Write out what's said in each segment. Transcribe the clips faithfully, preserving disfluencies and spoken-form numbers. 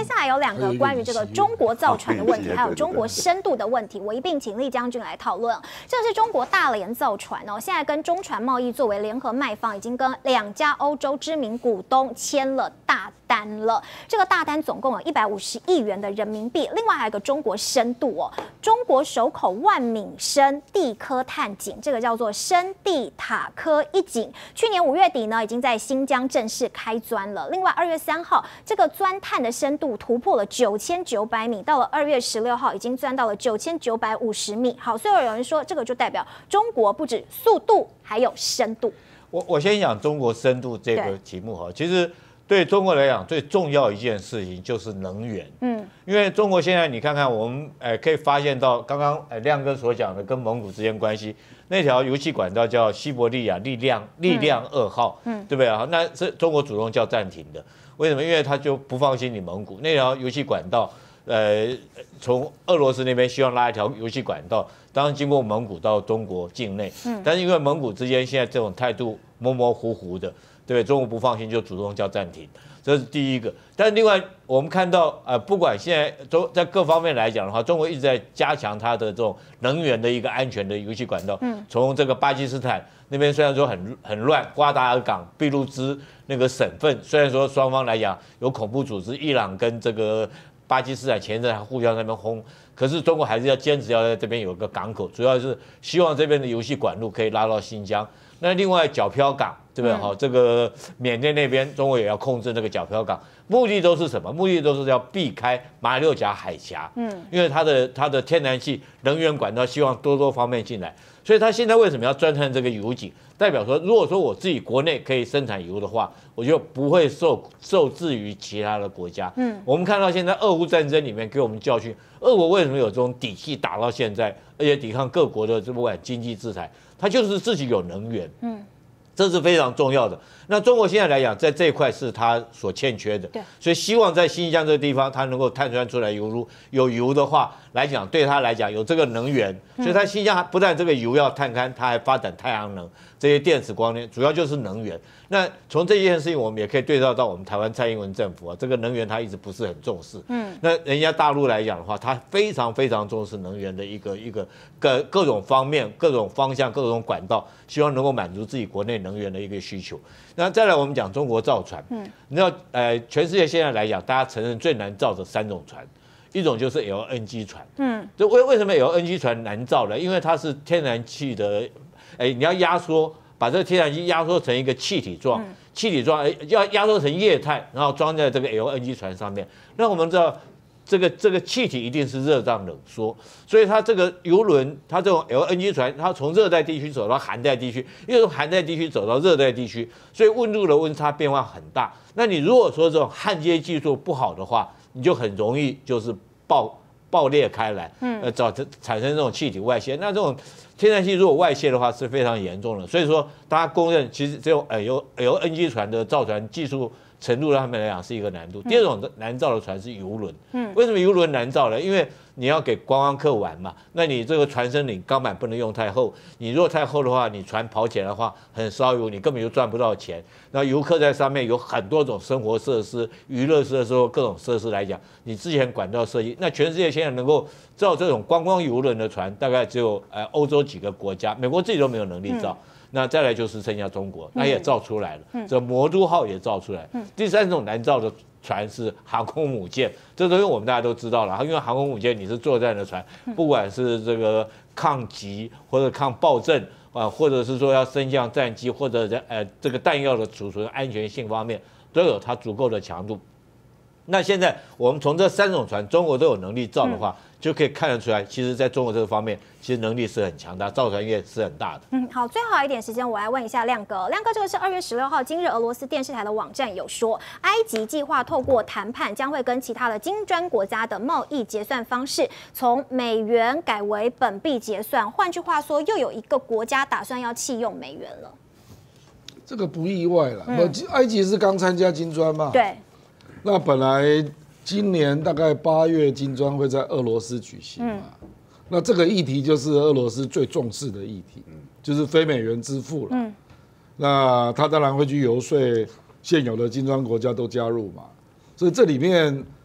接下来有两个关于这个中国造船的问题，还有中国深度的问题，我一并请厉将军来讨论。这是中国大连造船哦，现在跟中船贸易作为联合卖方，已经跟两家欧洲知名股东签了大单了。这个大单总共有一百五十亿元的人民币。另外还有一个中国深度哦，中国首口万米深地科探井，这个叫做深地塔科一井，去年五月底呢，已经在新疆正式开钻了。另外二月三号，这个钻探的深度突破了九千九百米，到了二月十六号，已经钻到了九千九百五十米。好，所以有人说这个就代表中国不止速度，还有深度。 我我先讲中国深度这个题目哈，其实对中国来讲最重要一件事情就是能源，嗯，因为中国现在你看看我们呃可以发现到刚刚呃亮哥所讲的跟蒙古之间关系，那条油气管道叫西伯利亚力量力量二号，嗯，对不对啊？那是中国主动叫暂停的，为什么？因为他就不放心你蒙古那条油气管道。呃，从俄罗斯那边希望拉一条油气管道，当然经过蒙古到中国境内，嗯，但是因为蒙古之间现在这种态度模模糊糊的，对不对？中国不放心，就主动叫暂停，这是第一个。但是另外我们看到，呃，不管现在中在各方面来讲的话，中国一直在加强它的这种能源的一个安全的油气管道，嗯，从这个巴基斯坦那边虽然说很很乱，瓜达尔港、俾路支那个省份，虽然说双方来讲有恐怖组织，伊朗跟这个。巴基斯坦前一阵还互相在那边轰，可是中国还是要坚持要在这边有个港口，主要是希望这边的油气管路可以拉到新疆。那另外皎漂港，对不对？好、嗯，这个缅甸那边中国也要控制那个皎漂港，目的都是什么？目的都是要避开马六甲海峡，嗯，因为它的它的天然气能源管道希望多多方面进来，所以它现在为什么要钻探这个油井？代表说，如果说我自己国内可以生产油的话，我就不会受受制于其他的国家。嗯，我们看到现在俄乌战争里面给我们教训，俄国为什么有这种底气打到现在，而且抵抗各国的不管经济制裁，它就是自己有能源。嗯。这是非常重要的。那中国现在来讲，在这一块是它所欠缺的，所以希望在新疆这个地方，它能够探钻出来油路。有油的话来讲，对它来讲有这个能源，所以它新疆不但这个油要探勘，它还发展太阳能这些电子光电，主要就是能源。那从这件事情，我们也可以对照到我们台湾蔡英文政府啊，这个能源它一直不是很重视。嗯，那人家大陆来讲的话，它非常非常重视能源的一个一个各各种方面、各种方向、各种管道，希望能够满足自己国内能源的一个需求。那再来，我们讲中国造船，嗯，你知道，呃，全世界现在来讲，大家承认最难造的三种船，一种就是 L N G 船，嗯，这为为什么 L N G 船难造呢？因为它是天然气的，哎，你要压缩，把这个天然气压缩成一个气体状，嗯、气体状，哎，要压缩成液态，然后装在这个 L N G 船上面。那我们知道。这个这个气体一定是热胀冷缩，所以它这个油轮，它这种 L N G 船，它从热带地区走到寒带地区，又从寒带地区走到热带地区，所以温度的温差变化很大。那你如果说这种焊接技术不好的话，你就很容易就是爆爆裂开来，呃，造成产生这种气体外泄。那这种天然气如果外泄的话是非常严重的。所以说，大家公认其实这种 L L N G 船的造船技术。程度对他们来讲是一个难度。第二种难造的船是游轮，嗯，为什么游轮难造呢？因为你要给观光客玩嘛，那你这个船身你钢板不能用太厚，你如果太厚的话，你船跑起来的话很烧油，你根本就赚不到钱。那游客在上面有很多种生活设施、娱乐设施、各种设施来讲，你之前管道设计，那全世界现在能够造这种观光游轮的船，大概只有呃欧洲几个国家，美国自己都没有能力造。嗯那再来就是剩下中国，那也造出来了，嗯、这魔都号也造出来。嗯、第三种难造的船是航空母舰，这东西我们大家都知道了，因为航空母舰你是作战的船，不管是这个抗击或者抗暴震啊，或者是说要升降战机或者呃这个弹药的储存安全性方面，都有它足够的强度。那现在我们从这三种船，中国都有能力造的话，嗯、就可以看得出来，其实在中国这个方面，其实能力是很强大，造船业是很大的。嗯， 好，最后一点时间，我来问一下亮哥，亮哥，这个是二月十六号，今日俄罗斯电视台的网站有说，埃及计划透过谈判，将会跟其他的金砖国家的贸易结算方式，从美元改为本币结算。换句话说，又有一个国家打算要弃用美元了。 这个不意外了，嗯、埃及是刚参加金砖嘛？ 对。 那本来今年大概八月金砖会在俄罗斯举行嘛，嗯、那这个议题就是俄罗斯最重视的议题，嗯、就是非美元支付了。嗯、那他当然会去游说现有的金砖国家都加入嘛，所以这里面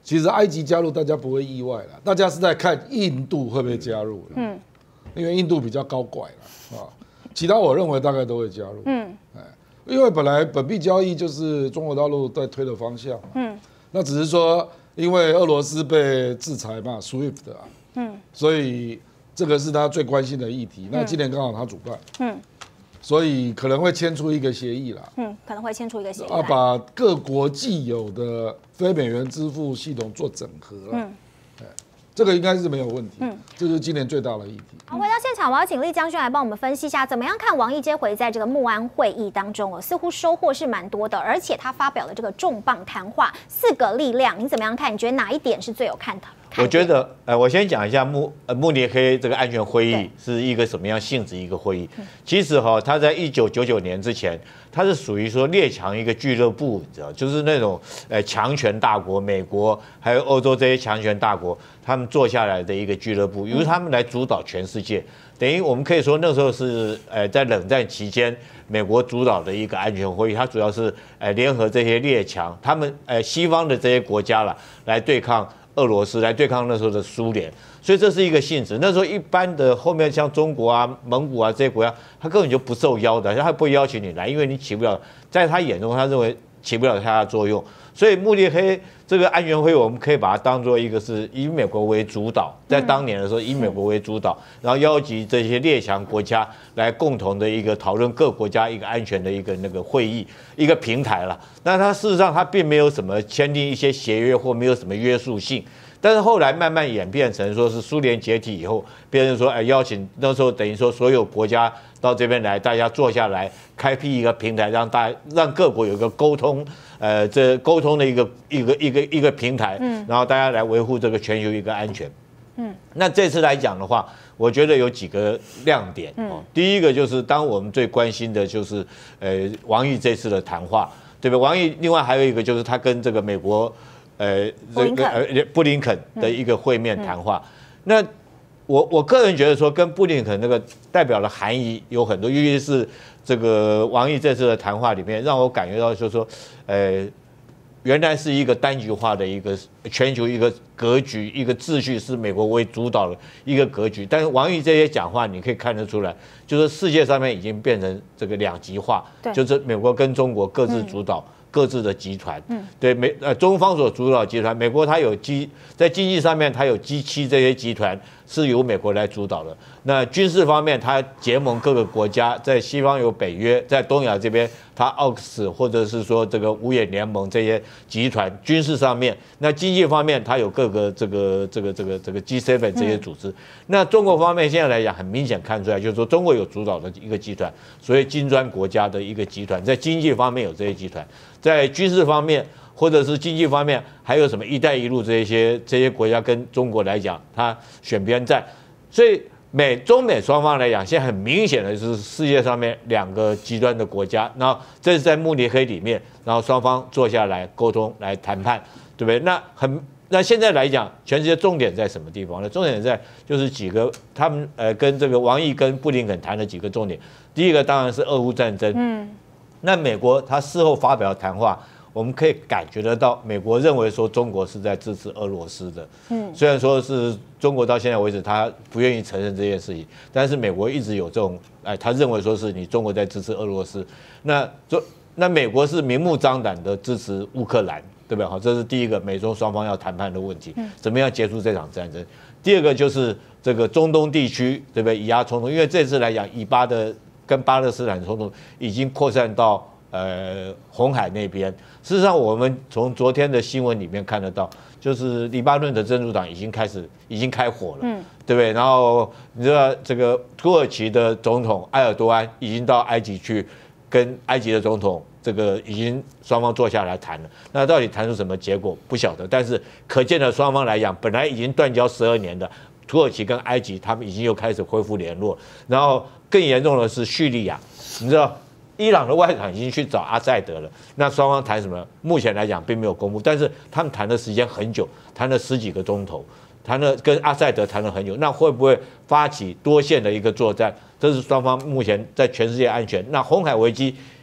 其实埃及加入大家不会意外了，大家是在看印度会不会加入。嗯，因为印度比较高拐了啊，其他我认为大概都会加入。嗯，哎，因为本来本币交易就是中国大陆在推的方向。嗯，那只是说因为俄罗斯被制裁嘛 ，SWIFT 啊，嗯，所以这个是他最关心的议题。那今年刚好他主办。嗯。所以可能会签出一个协议啦， 嗯，可能会签出一个协议， 啊，把各国既有的非美元支付系统做整合，嗯，这个应该是没有问题，嗯，这是今年最大的议题。 好，回到现场，我要请厉将军来帮我们分析一下，怎么样看王毅这回在这个慕安会议当中哦，似乎收获是蛮多的，而且他发表了这个重磅谈话，四个力量，你怎么样看？你觉得哪一点是最有看头？ 我觉得，呃，我先讲一下慕呃慕尼黑这个安全会议是一个什么样性质一个会议。其实哈，它在一九九九年之前，它是属于说列强一个俱乐部，你知道，就是那种呃强权大国，美国还有欧洲这些强权大国，他们坐下来的一个俱乐部，由他们来主导全世界。等于我们可以说那时候是呃在冷战期间，美国主导的一个安全会议，它主要是呃联合这些列强，他们呃西方的这些国家了，来对抗俄罗斯，来对抗那时候的苏联，所以这是一个性质。那时候一般的后面像中国啊、蒙古啊这些国家，他根本就不受邀的，他不会邀请你来，因为你起不了，在他眼中，他认为起不了他的作用。所以慕尼黑这个安全会议，我们可以把它当做一个是以美国为主导，在当年的时候以美国为主导，然后邀集这些列强国家来共同的一个讨论各国家一个安全的一个那个会议，一个平台了。那它事实上它并没有什么签订一些协约或没有什么约束性。但是后来慢慢演变成说是苏联解体以后，变成说哎邀请那时候等于说所有国家到这边来，大家坐下来开辟一个平台，让大让各国有一个沟通，呃，这沟通的一个一个一个一个平台，嗯，然后大家来维护这个全球一个安全，嗯，那这次来讲的话，我觉得有几个亮点哦。第一个就是当我们最关心的就是呃王毅这次的谈话，对吧？王毅另外还有一个就是他跟这个美国。呃，这个呃布林肯的一个会面谈话，那我我个人觉得说，跟布林肯那个代表的含义有很多，尤其是这个王毅这次的谈话里面，让我感觉到就是说，呃，原来是一个单极化的一个全球一个格局，一个秩序是美国为主导的一个格局，但是王毅这些讲话，你可以看得出来，就是世界上面已经变成这个两极化，就是美国跟中国各自主导。嗯各自的集团，嗯，对美呃中方所主导集团，美国它有 G 在经济上面它有 G 七这些集团是由美国来主导的。那军事方面，它结盟各个国家，在西方有北约，在东亚这边它奥克斯或者是说这个五眼联盟这些集团，军事上面，那经济方面它有各个这个这个这个这个 G 七 这些组织。那中国方面现在来讲，很明显看出来，就是说中国有主导的一个集团，所谓金砖国家的一个集团，在经济方面有这些集团。在军事方面或者是经济方面，还有什么“一带一路”这些这些国家跟中国来讲，它选边站，所以美中美双方来讲，现在很明显的是世界上面两个极端的国家。然后这是在慕尼黑里面，然后双方坐下来沟通来谈判，对不对？那很那现在来讲，全世界重点在什么地方呢？重点在就是几个他们呃跟这个王毅跟布林肯谈的几个重点。第一个当然是俄乌战争，嗯。那美国他事后发表谈话，我们可以感觉得到，美国认为说中国是在支持俄罗斯的。嗯，虽然说是中国到现在为止他不愿意承认这件事情，但是美国一直有这种，哎，他认为说是你中国在支持俄罗斯。那中那美国是明目张胆的支持乌克兰，对不对？好，这是第一个美中双方要谈判的问题，怎么样结束这场战争？第二个就是这个中东地区，对不对？以阿冲突，因为这次来讲，以巴的。跟巴勒斯坦冲突已经扩散到呃红海那边。事实上，我们从昨天的新闻里面看得到，就是黎巴嫩的真主党已经开始已经开火了，嗯，对不对？然后你知道这个土耳其的总统埃尔多安已经到埃及去跟埃及的总统这个已经双方坐下来谈了。那到底谈出什么结果不晓得，但是可见的双方来讲，本来已经断交十二年的土耳其跟埃及，他们已经又开始恢复联络，然后。更严重的是叙利亚，你知道，伊朗的外长已经去找阿塞德了。那双方谈什么？目前来讲并没有公布，但是他们谈的时间很久，谈了十几个钟头，谈了跟阿塞德谈了很久。那会不会发起多线的一个作战？这是双方目前在全世界安全。那红海危机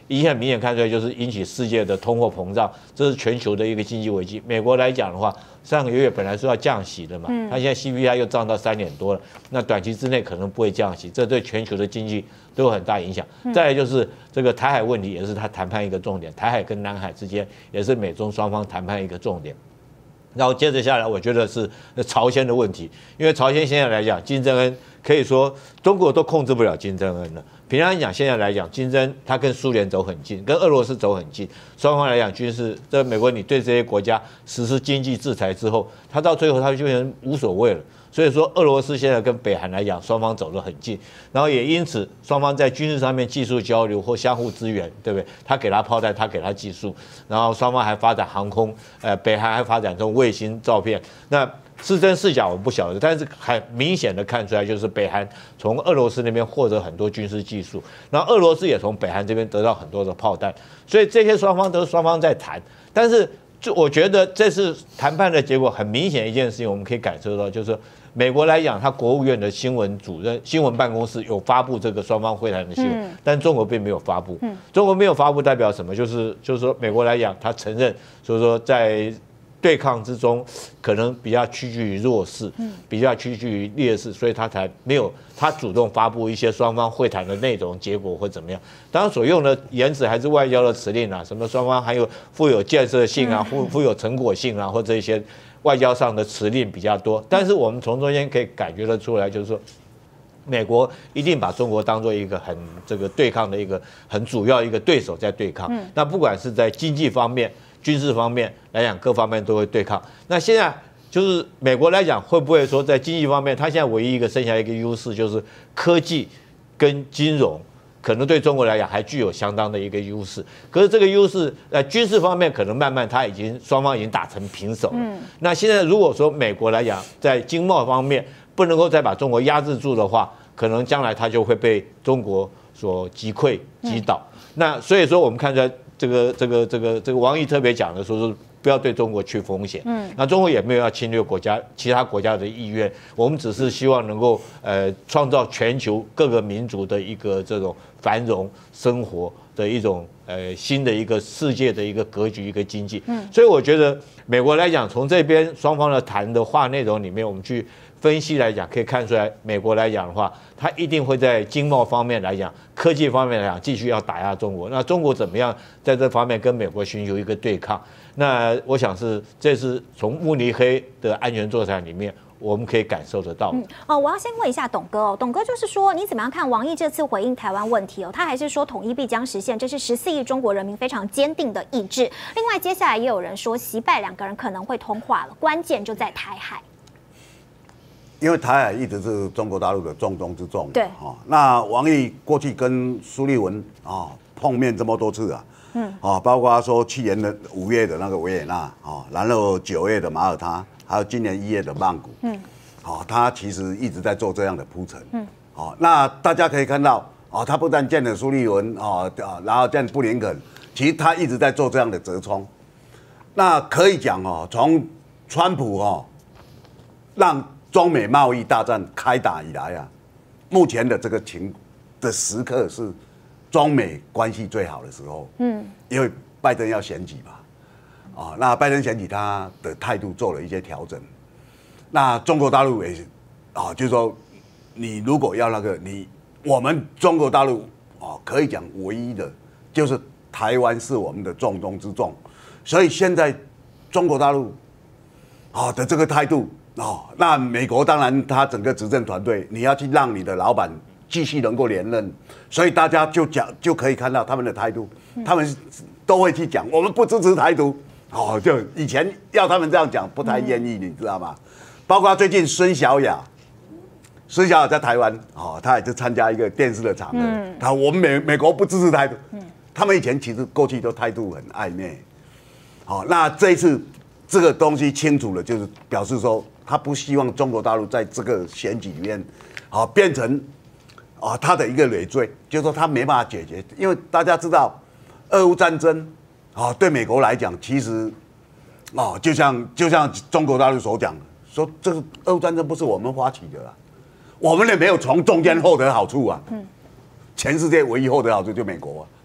已经很明显看出来，就是引起世界的通货膨胀，这是全球的一个经济危机。美国来讲的话，上个月本来说要降息的嘛，它现在 C P I 又涨到三点多了，那短期之内可能不会降息，这对全球的经济都有很大影响。再来就是这个台海问题，也是他谈判一个重点，台海跟南海之间也是美中双方谈判一个重点。然后接着下来，我觉得是朝鲜的问题，因为朝鲜现在来讲，金正恩可以说中国都控制不了金正恩了。平常讲，现在来讲，金正恩他跟苏联走很近，跟俄罗斯走很近，双方来讲军事，在美国你对这些国家实施经济制裁之后，他到最后他就变成无所谓了。所以说，俄罗斯现在跟北韩来讲，双方走得很近，然后也因此双方在军事上面技术交流或相互支援，对不对？他给他炮弹，他给他技术，然后双方还发展航空，呃，北韩还发展这种卫星照片。那是真是假我不晓得，但是很明显的看出来，就是北韩从俄罗斯那边获得很多军事技术，然后俄罗斯也从北韩这边得到很多的炮弹，所以这些双方都是双方在谈，但是就我觉得这次谈判的结果很明显一件事情，我们可以感受到，就是美国来讲，他国务院的新闻主任、新闻办公室有发布这个双方会谈的新闻，嗯、但中国并没有发布。嗯、中国没有发布代表什么？就是就是说，美国来讲，他承认，所以说在对抗之中，可能比较屈居于弱势，比较屈居于劣势，所以他才没有他主动发布一些双方会谈的内容、结果或怎么样。当然，所用的言辞还是外交的辞令啊，什么双方还有富有建设性啊、富富有成果性啊，或者一些外交上的辞令比较多。但是我们从中间可以感觉得出来，就是说，美国一定把中国当作一个很这个对抗的一个很主要一个对手在对抗。那不管是在经济方面、军事方面来讲，各方面都会对抗。那现在就是美国来讲，会不会说在经济方面，它现在唯一一个剩下一个优势就是科技跟金融，可能对中国来讲还具有相当的一个优势。可是这个优势在军事方面，可能慢慢它已经双方已经打成平手了。嗯、那现在如果说美国来讲，在经贸方面不能够再把中国压制住的话，可能将来它就会被中国所击溃、击倒。嗯、那所以说，我们看出来。这个这个这个这个王毅特别讲的说是不要对中国去风险，嗯，那中国也没有要侵略国家其他国家的意愿，我们只是希望能够呃创造全球各个民族的一个这种繁荣生活的一种呃新的一个世界的一个格局一个经济，嗯，所以我觉得美国来讲，从这边双方的谈的话内容里面，我们去分析来讲，可以看出来，美国来讲的话，它一定会在经贸方面来讲、科技方面来讲，继续要打压中国。那中国怎么样在这方面跟美国寻求一个对抗？那我想是这是从慕尼黑的安全座谈里面，我们可以感受得到。嗯， 哦，我要先问一下董哥哦，董哥就是说，你怎么样看王毅这次回应台湾问题哦？他还是说统一必将实现，这是十四亿中国人民非常坚定的意志。另外，接下来也有人说，习拜两个人可能会通话了，关键就在台海。 因为台海一直是中国大陆的重中之重， 对， 哦，那王毅过去跟苏立文啊碰面这么多次啊，嗯，啊，包括说去年的五月的那个维也纳啊，然后九月的马耳他，还有今年一月的曼谷，嗯，好，他其实一直在做这样的铺陈，嗯，好，那大家可以看到，啊，他不但见了苏立文啊，然后见布林肯，其实他一直在做这样的折冲，那可以讲哦，从川普哦，让中美贸易大战开打以来啊，目前的这个情的时刻是中美关系最好的时候。嗯，因为拜登要选举嘛，啊，那拜登选举他的态度做了一些调整。那中国大陆也是啊，就是说，你如果要那个你，我们中国大陆啊，可以讲唯一的就是台湾是我们的重中之重，所以现在中国大陆啊的这个态度。哦，那美国当然，他整个执政团队，你要去让你的老板继续能够连任，所以大家就讲就可以看到他们的态度，他们都会去讲，我们不支持台独。哦，就以前要他们这样讲，不太愿意，你知道吗？包括最近孙小雅，孙小雅在台湾，哦，他也是参加一个电视的场合，他我们美美国不支持台独，他们以前其实过去都态度很暧昧。好，那这一次这个东西清楚了，就是表示说。他不希望中国大陆在这个选举里面，啊，变成啊他的一个累赘，就是说他没办法解决，因为大家知道，俄乌战争啊对美国来讲，其实啊就像就像中国大陆所讲，说这个俄乌战争不是我们发起的啦，我们也没有从中间获得好处啊，嗯，全世界唯一获得好处就美国啊，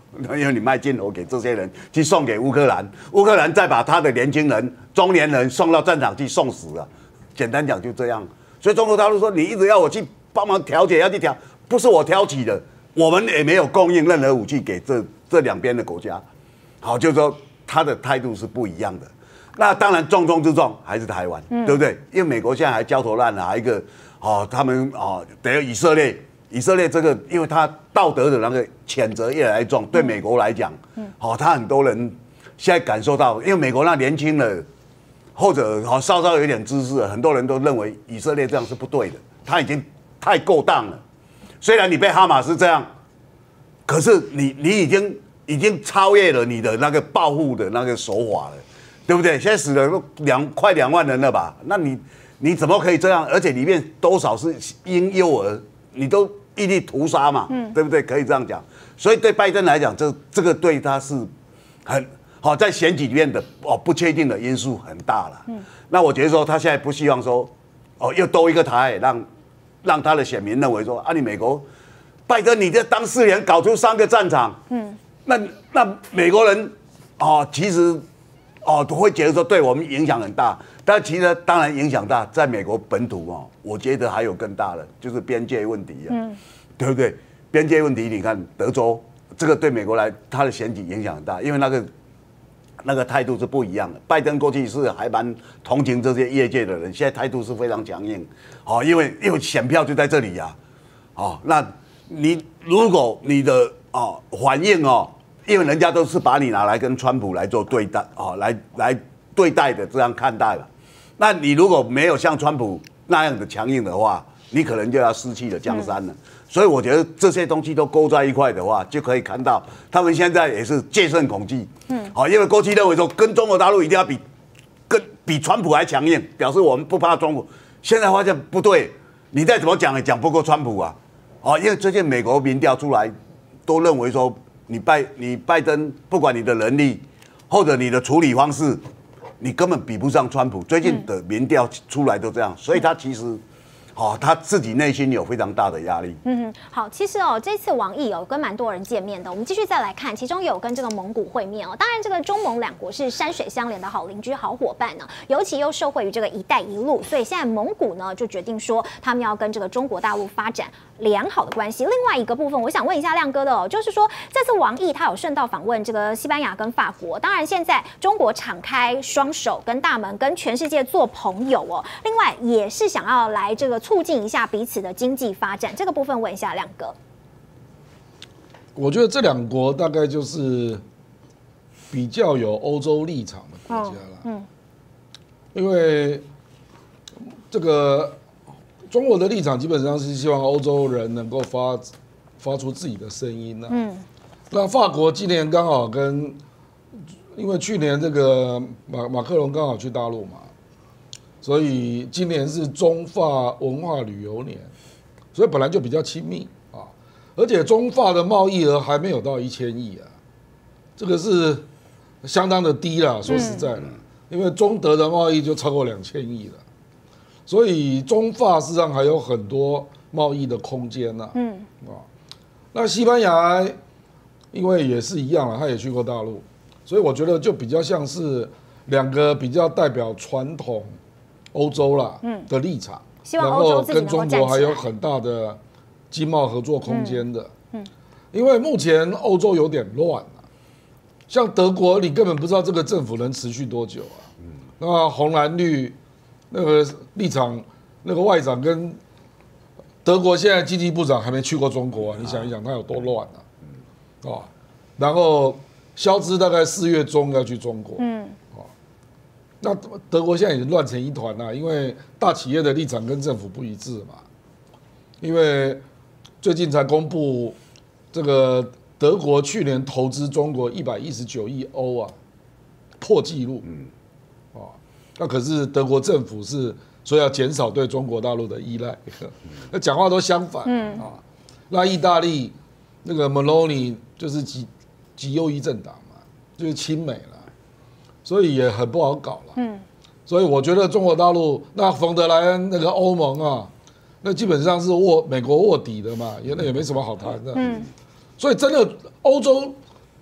因为你卖镜头给这些人去送给乌克兰，乌克兰再把他的年轻人、中年人送到战场去送死了。简单讲就这样。所以中国大陆说你一直要我去帮忙调解，要去调，不是我挑起的，我们也没有供应任何武器给这这两边的国家。好，就是说他的态度是不一样的。那当然重中之重还是台湾，嗯、对不对？因为美国现在还焦头烂额，还一个哦，他们哦，等于以色列。以色列这个，因为他道德的那个谴责越来越重，对美国来讲，嗯，好，他很多人现在感受到，因为美国那年轻的，或者好稍稍有一点知识的，很多人都认为以色列这样是不对的，他已经太够当了。虽然你被哈马斯这样，可是你你已经已经超越了你的那个报复的那个手法了，对不对？现在死了两快两万人了吧？那你你怎么可以这样？而且里面多少是婴幼儿，你都一律屠杀嘛，嗯、对不对？可以这样讲。所以对拜登来讲，这这个对他是很好，在选举里面的哦不确定的因素很大了。嗯、那我觉得说他现在不希望说哦又多一个台，让让他的选民认为说啊你美国拜登你这当四年搞出三个战场，嗯，那那美国人哦其实哦都会觉得说对我们影响很大。但其实当然影响大，在美国本土哦，我觉得还有更大的，就是边界问题啊，嗯、对不对？边界问题，你看德州这个对美国来，他的选举影响很大，因为那个那个态度是不一样的。拜登过去是还蛮同情这些业界的人，现在态度是非常强硬，哦，因为因为选票就在这里呀、啊，哦，那你如果你的哦反应哦，因为人家都是把你拿来跟川普来做对待，哦，来来对待的这样看待了。那你如果没有像川普那样的强硬的话，你可能就要失去了江山了。嗯、所以我觉得这些东西都勾在一块的话，就可以看到他们现在也是戒慎恐惧。嗯，好，因为过去认为说跟中国大陆一定要比，跟比川普还强硬，表示我们不怕中国。现在发现不对，你再怎么讲也讲不过川普啊。哦，因为最近美国民调出来，都认为说你拜你拜登，不管你的能力或者你的处理方式。你根本比不上川普，最近的民调出来都这样，所以他其实，哦，他自己内心有非常大的压力。 嗯，好，其实哦，这次王毅有跟蛮多人见面的，我们继续再来看，其中有跟这个蒙古会面哦。当然，这个中蒙两国是山水相连的好邻居、好伙伴呢，尤其又受惠于这个“一带一路”，所以现在蒙古呢就决定说，他们要跟这个中国大陆发展良好的关系。另外一个部分，我想问一下亮哥的哦，就是说这次王毅他有顺道访问这个西班牙跟法国，当然现在中国敞开双手跟大门，跟全世界做朋友哦。另外也是想要来这个促进一下彼此的经济发展，这个部分问一下亮哥。 我觉得这两国大概就是比较有欧洲立场的国家了，嗯，因为这个。中国的立场基本上是希望欧洲人能够发发出自己的声音、啊、嗯，那法国今年刚好跟，因为去年这个马马克龙刚好去大陆嘛，所以今年是中法文化旅游年，所以本来就比较亲密啊，而且中法的贸易额还没有到一千亿啊，这个是相当的低啦，说实在的，嗯、因为中德的贸易就超过两千亿了。所以中法事实上还有很多贸易的空间呐、啊，嗯，啊，那西班牙因为也是一样啊，他也去过大陆，所以我觉得就比较像是两个比较代表传统欧洲啦的立场，然后跟中国还有很大的经贸合作空间的，嗯，因为目前欧洲有点乱啊，像德国你根本不知道这个政府能持续多久啊，那红蓝绿。那个立场，那个外长跟德国现在经济部长还没去过中国啊！你想一想，他有多乱啊！哦，然后肖兹大概四月中要去中国，嗯，哦，那德国现在已经乱成一团了，因为大企业的立场跟政府不一致嘛。因为最近才公布，这个德国去年投资中国一百一十九亿欧啊，破纪录，嗯。那可是德国政府是说要减少对中国大陆的依赖，那讲话都相反、嗯、啊。那意大利那个 Meloni 就是极极右翼政党嘛，就是亲美了，所以也很不好搞了。嗯，所以我觉得中国大陆那冯德莱恩那个欧盟啊，那基本上是卧美国卧底的嘛，也那也没什么好谈的。嗯，所以真的欧洲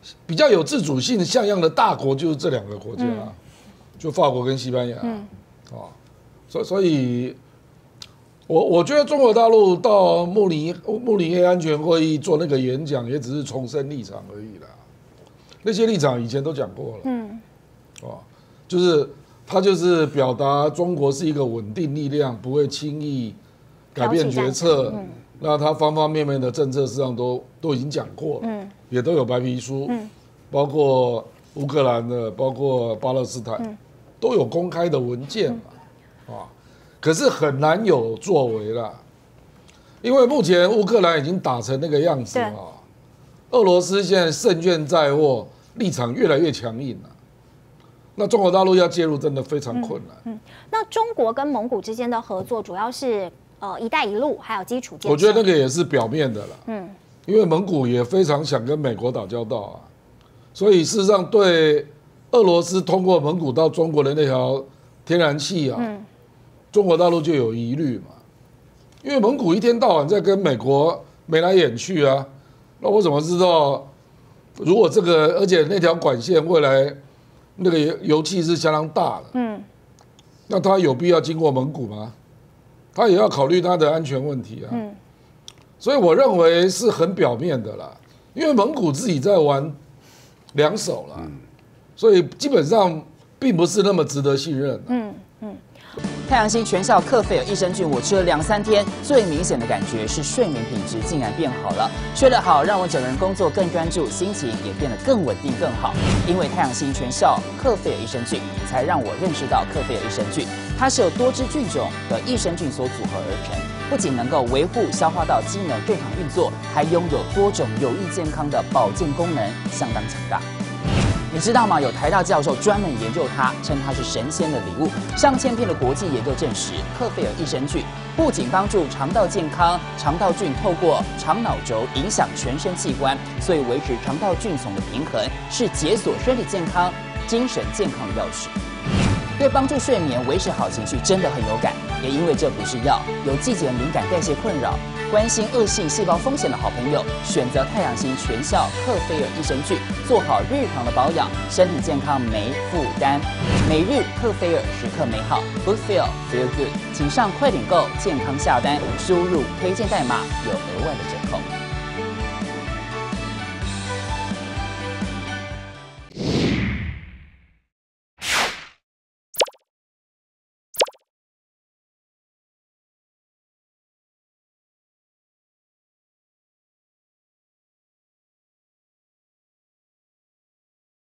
比较有自主性像样的大国就是这两个国家，嗯、就法国跟西班牙。嗯，哦，所所以，我我觉得中国大陆到慕尼慕尼黑安全会议做那个演讲，也只是重申立场而已啦。那些立场以前都讲过了。嗯，哦，就是他就是表达中国是一个稳定力量，不会轻易改变决策。嗯，那他方方面面的政策实际上都都已经讲过了，嗯，也都有白皮书，嗯，包括乌克兰的，包括巴勒斯坦，嗯，都有公开的文件嘛，嗯、啊，可是很难有作为啦，因为目前乌克兰已经打成那个样子啊，俄罗斯现在胜券在握，立场越来越强硬了。那中国大陆要介入真的非常困难。嗯，嗯那中国跟蒙古之间的合作主要是呃“一带一路”还有基础建设。 我觉得那个也是表面的啦。嗯，因为蒙古也非常想跟美国打交道啊，所以事实上对俄罗斯通过蒙古到中国的那条天然气啊，嗯、中国大陆就有疑虑嘛。因为蒙古一天到晚在跟美国眉来眼去啊，那我怎么知道？如果这个，而且那条管线未来那个油气是相当大的，嗯，那它有必要经过蒙古吗？它也要考虑它的安全问题啊，嗯，所以我认为是很表面的啦，因为蒙古自己在玩两手啦，嗯、所以基本上并不是那么值得信任。嗯嗯。 太阳星全效克菲尔益生菌，我吃了两三天，最明显的感觉是睡眠品质竟然变好了。睡得好，让我整个人工作更专注，心情也变得更稳定更好。因为太阳星全效克菲尔益生菌，才让我认识到克菲尔益生菌，它是由多支菌种的益生菌所组合而成，不仅能够维护消化道机能正常运作，还拥有多种有益健康的保健功能，相当强大。你知道吗？有台大教授专门研究它，称它是神仙的礼物。上千篇的国际研究证实，克菲尔益生菌不仅帮助肠道健康，肠道菌透过肠脑轴影响全身器官，所以维持肠道菌丛的平衡，是解锁身体健康、精神健康的钥匙。对帮助睡眠、维持好情绪真的很有感，也因为这不是药，有季节敏感代谢困扰、关心恶性细胞风险的好朋友，选择太阳星全效克菲尔益生菌，做好日常的保养，身体健康没负担。每日克菲尔时刻美好 ，Good Feel Feel Good， 请上快点购健康下单，输入推荐代码有额外的折扣。